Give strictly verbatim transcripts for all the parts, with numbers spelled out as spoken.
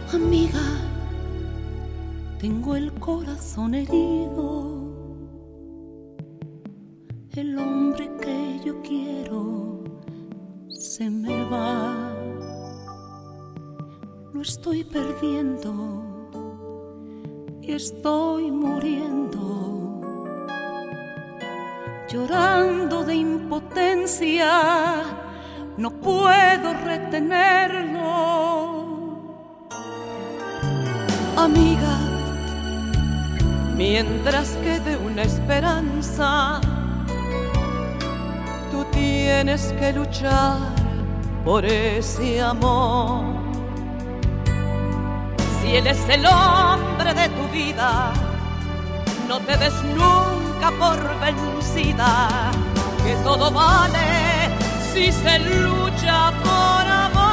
Amiga, tengo el corazón herido. El hombre que yo quiero se me va. Lo estoy perdiendo y estoy muriendo, llorando de impotencia. No puedo retenerlo. Amiga, mientras quede una esperanza, tú tienes que luchar por ese amor. Si él es el hombre de tu vida, no te des nunca por vencida, que todo vale si se lucha por amor.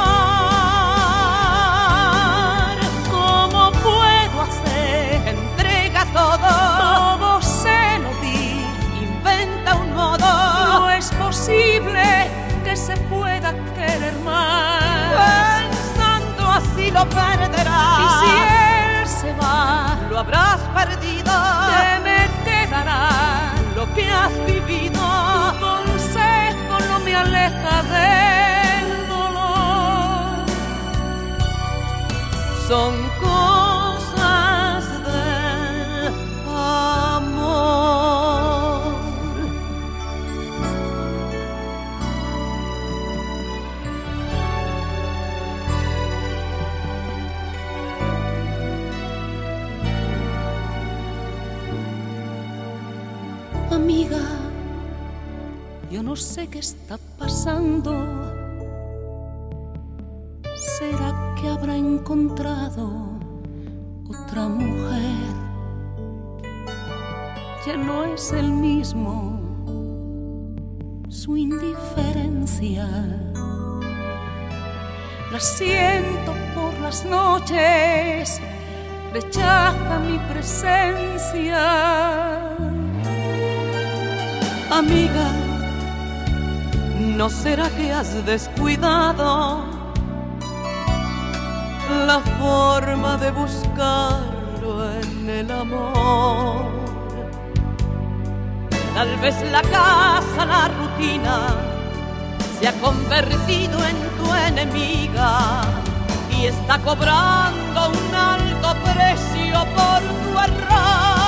¿Cómo puedo hacer? Entrega todo, Todo se lo di. inventa un modo. No es posible que se pueda querer más. Pensando así lo perderás. Y si él se va, lo habrás perdido. ¿qué me quedará? Lo que has vivido. Tu consejo no me aleja del dolor. Son cosas del amor. Amiga, yo no sé qué está pasando. ¿Será que habrá encontrado otra mujer? Ya no es el mismo su indiferencia. La siento por las noches, rechaza mi presencia. Amiga, ¿no será que has descuidado la forma de buscarlo en el amor? Tal vez la casa, la rutina, se ha convertido en tu enemiga y está cobrando un alto precio por tu error.